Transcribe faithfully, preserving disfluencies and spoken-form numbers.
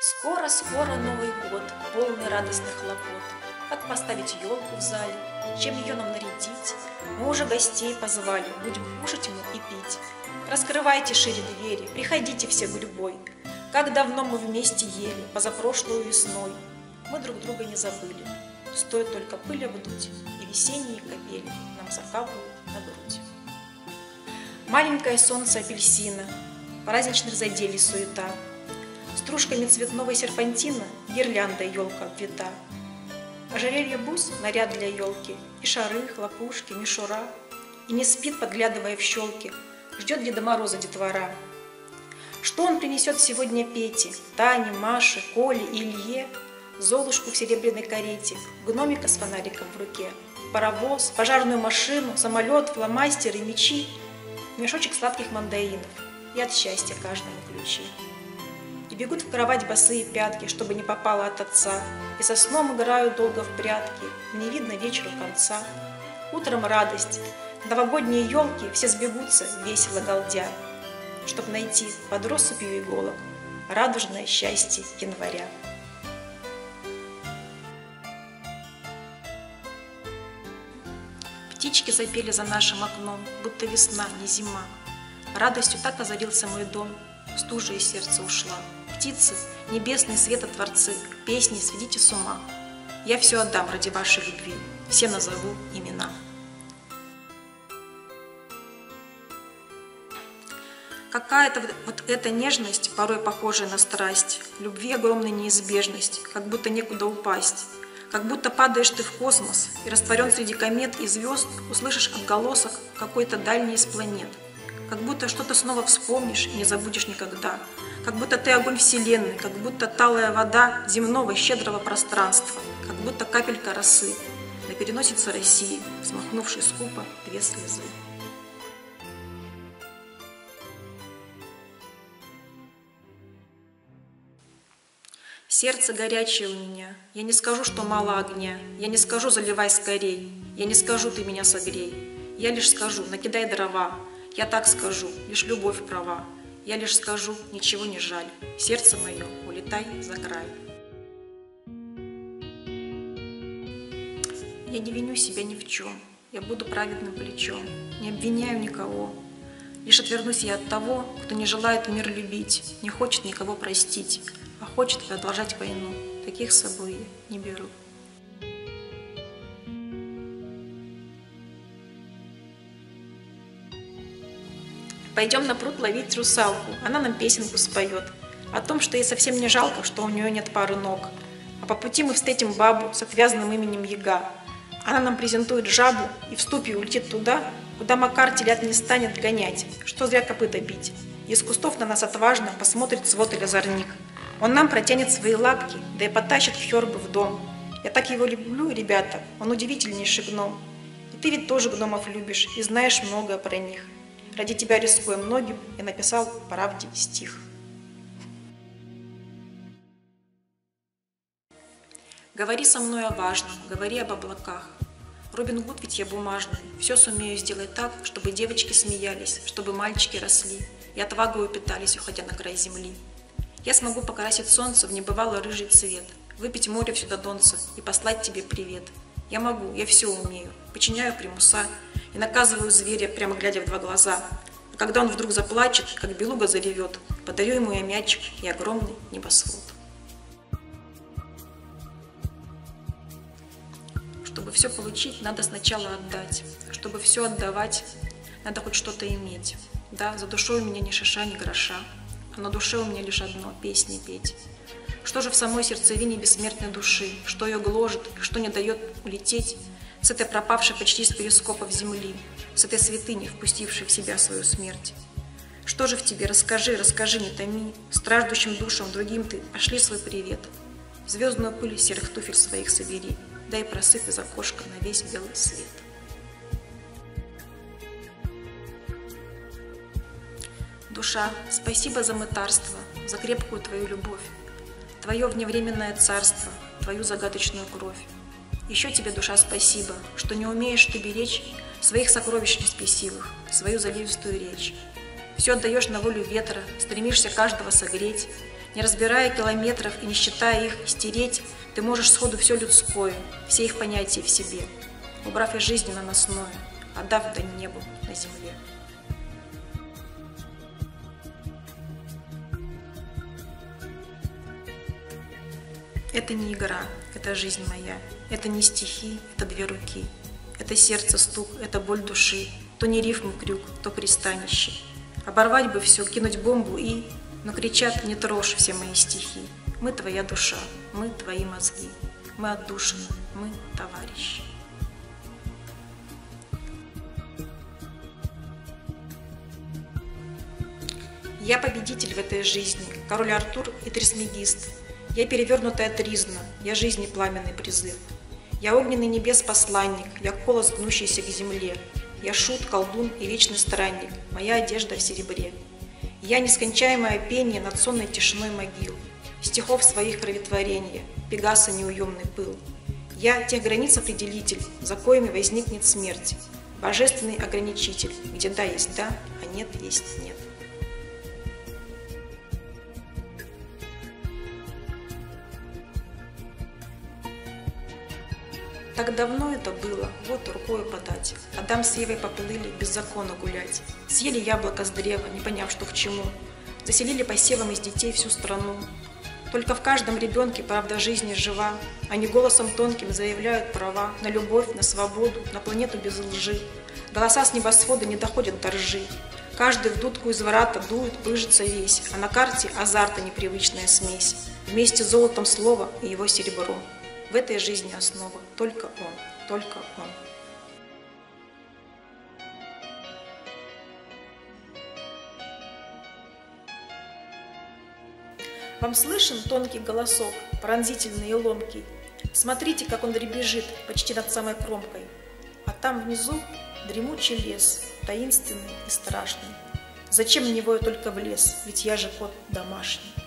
Скоро-скоро Новый год, полный радостных хлопот. Как поставить елку в зале, чем ее нам нарядить? Мы уже гостей позвали, будем кушать мы и пить. Раскрывайте шире двери, приходите все гурьбой. Как давно мы вместе ели, позапрошлую весной. Мы друг друга не забыли, стоит только пыль обдуть, и весенние капели нам закапывают на грудь. Маленькое солнце апельсина, праздничных заделий суета. Стружками цветного серпантина гирлянда елка обвита. Ожерелье бус — наряд для елки, и шары, хлопушки, мишура. И не спит, подглядывая в щелки, ждет Деда Мороза детвора. Что он принесет сегодня Пете, Тане, Маше, Коле и Илье? Золушку в серебряной карете, гномика с фонариком в руке, паровоз, пожарную машину, самолет, фломастеры, мечи, мешочек сладких мандаринов и от счастья каждому ключи. И бегут в кровать босые пятки, чтобы не попало от отца, и со сном играют долго в прятки, не видно вечеру конца. Утром радость, новогодние елки все сбегутся, весело галдя, чтоб найти под россыпью иголок радужное счастье января. Птички запели за нашим окном, будто весна, не зима. Радостью так озарился мой дом, стужа из сердца ушла. Птицы, небесные светотворцы, песни сведите с ума. Я все отдам ради вашей любви, все назову имена. Какая-то вот эта нежность, порой похожая на страсть, любви огромная неизбежность, как будто некуда упасть. Как будто падаешь ты в космос и растворен среди комет и звезд, услышишь отголосок какой-то дальней из планет. Как будто что-то снова вспомнишь и не забудешь никогда. Как будто ты огонь вселенной, как будто талая вода земного щедрого пространства, как будто капелька росы на переносице России, смахнувшей скупо две слезы. Сердце горячее у меня, я не скажу, что мало огня, я не скажу, заливай скорей, я не скажу, ты меня согрей, я лишь скажу, накидай дрова, я так скажу, лишь любовь права, я лишь скажу, ничего не жаль, сердце мое, улетай за край. Я не виню себя ни в чем, я буду праведным плечом, не обвиняю никого, лишь отвернусь я от того, кто не желает мир любить, не хочет никого простить, а хочет продолжать войну. Таких с собой я не беру. Пойдем на пруд ловить русалку, она нам песенку споет о том, что ей совсем не жалко, что у нее нет пары ног. А по пути мы встретим бабу с отвязанным именем Яга. Она нам презентует жабу и в ступе улетит туда, куда Макар телят не станет гонять, что зря копыта бить. Из кустов на нас отважно посмотрит свод или озорник. Он нам протянет свои лапки, да и потащит в Хёрбы в дом. Я так его люблю, ребята, он удивительнейший гном. И ты ведь тоже гномов любишь и знаешь многое про них. Ради тебя, рискуя многим, я написал по правде стих. Говори со мной о важном, говори об облаках. Робин Гуд ведь я бумажный, все сумею сделать так, чтобы девочки смеялись, чтобы мальчики росли и отвагою питались, уходя на край земли. Я смогу покрасить солнце в небывало рыжий цвет, выпить море всю до донца и послать тебе привет. Я могу, я все умею, подчиняю примуса и наказываю зверя, прямо глядя в два глаза. А когда он вдруг заплачет, как белуга заревет, подарю ему я мячик и огромный небосвод. Чтобы все получить, надо сначала отдать. Чтобы все отдавать, надо хоть что-то иметь. Да, за душой у меня ни шиша, ни гроша. А на душе у меня лишь одно – песни петь. Что же в самой сердцевине бессмертной души? Что ее гложет, что не дает улететь с этой пропавшей почти из перископов земли, с этой святыни, впустившей в себя свою смерть? Что же в тебе? Расскажи, расскажи, не томи. Страждущим душам другим ты пошли свой привет. Звездную пыль серых туфель своих собери, да и просыпь из окошка на весь белый свет. Душа, спасибо за мытарство, за крепкую твою любовь, твое вневременное царство, твою загадочную кровь. Еще тебе, душа, спасибо, что не умеешь ты беречь своих сокровищ неспесивых, свою заливистую речь. Все отдаешь на волю ветра, стремишься каждого согреть, Не разбирая километров и не считая их, стереть, ты можешь сходу все людское, все их понятия в себе, убрав из жизни наносное, отдав дань небу на земле. Это не игра, это жизнь моя, это не стихи, это две руки, это сердце стук, это боль души, то не рифмы крюк, то пристанище. Оборвать бы все, кинуть бомбу и... Но кричат: не трожь все мои стихи. Мы твоя душа, мы твои мозги, мы отдушины, мы товарищи. Я победитель в этой жизни, король Артур и Трисмегист. Я перевернутая тризна, я жизни пламенный призыв. Я огненный небес посланник, я колос, гнущийся к земле. Я шут, колдун и вечный странник, моя одежда в серебре. Я нескончаемое пение над сонной тишиной могил, стихов своих кроветворения, Пегаса неуемный пыл. Я тех границ определитель, за коими возникнет смерть, божественный ограничитель, где да есть да, а нет есть нет. Так давно это было, вот рукою подать. Адам с Евой поплыли без закона гулять. Съели яблоко с древа, не поняв, что к чему. Заселили посевом из детей всю страну. Только в каждом ребенке правда жизни жива. Они голосом тонким заявляют права на любовь, на свободу, на планету без лжи. Голоса с небосвода не доходят до ржи. Каждый в дудку из вората дует, пыжится весь, а на карте азарта непривычная смесь. Вместе с золотом слова и его серебром. В этой жизни основа только он, только он. Вам слышен тонкий голосок, пронзительный и ломкий? Смотрите, как он дребезжит почти над самой кромкой. А там внизу дремучий лес, таинственный и страшный. Зачем мне его я только в лес, ведь я же кот домашний.